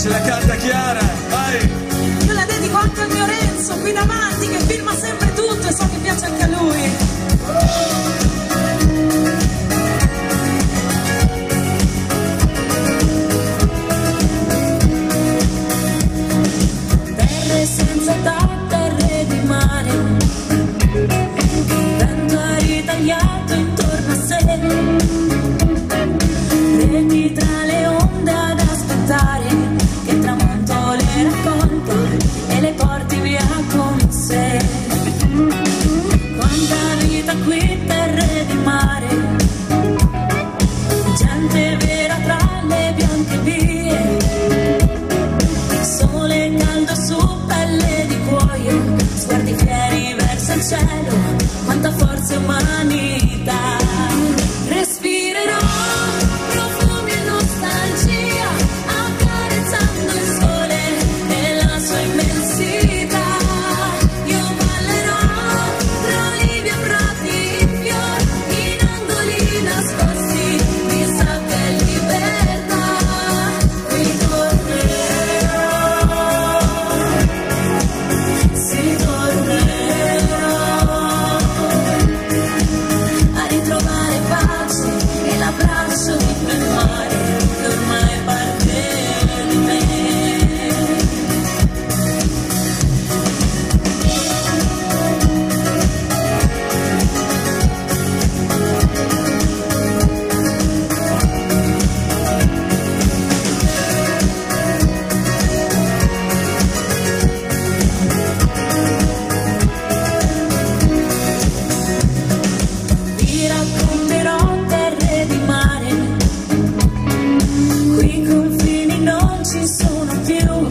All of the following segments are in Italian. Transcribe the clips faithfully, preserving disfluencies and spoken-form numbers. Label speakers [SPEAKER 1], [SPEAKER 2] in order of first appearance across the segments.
[SPEAKER 1] Ce la canta Chiara, vai!
[SPEAKER 2] Io la dedico anche al mio Renzo, qui davanti, che filma sempre tutto e so che piace anche a lui. Terre senza età, terre di mare, il vento ha ritagliato intorno a sé, reti tra le onde ad aspettare che il tramonto le raccolga e le porti via con sé. Quanta vita qui, terre di mare, gente vera tra le bianche vie, sole caldo su pelle di cuoio, sguardi fieri verso il cielo, quanta forza e umanità. Respirerò profumi e nostalgia, accarezzando il sole e la sua immensità. Io ballerò tra olivi e prati in fior, in angoli nascosti di sabbia e libertà. Qui tornerò, si tornerò a ritrovare pace e l'abbraccio di quel mare che ormai è parte di me. Vi racconterò terre di mare, qui confini non ci sono più,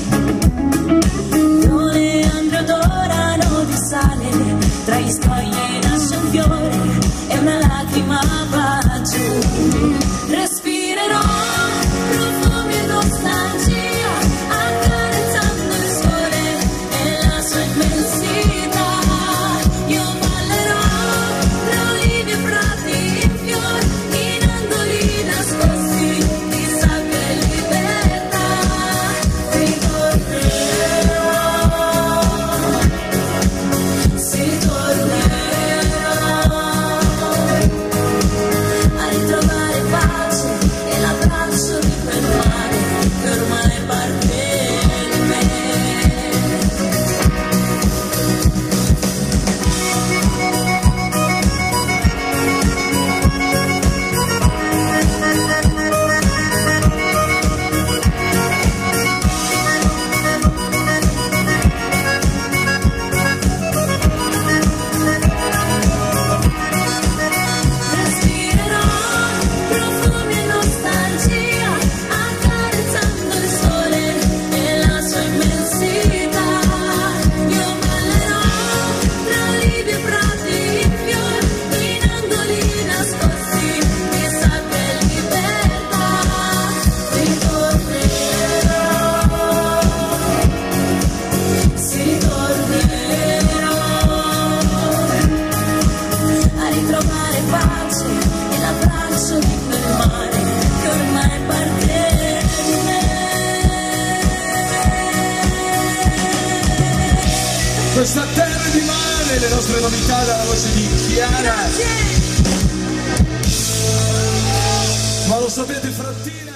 [SPEAKER 2] l'oleandro odorano di sale, tra gli scogli nasce un fiore e una lacrima va giù. Respirerò profumi e nostalgia, accarezzando il sole e la sua immensità. Io ballerò tra olivi e prati in fior, in angoli nascosti di sabbia e libertà. Qui tornerò, si tornerà a ritrovare pace e l'abbraccio di quel mare che ormai è parte di me. Respirerò profumi e nostalgia, accarezzando il sole e la sua immensità. Io ballerò tra olivi e prati in fior, in angoli nascosti di sabbia e libertà. Qui tornerò, si tornerò a ritrovare pace e l'abbraccio di quel mare che ormai è parte di me.
[SPEAKER 1] Questa terra di mare, le nostre novità dalla voce di Chiara.
[SPEAKER 2] Grazie.
[SPEAKER 1] Ma lo sapete, frattini?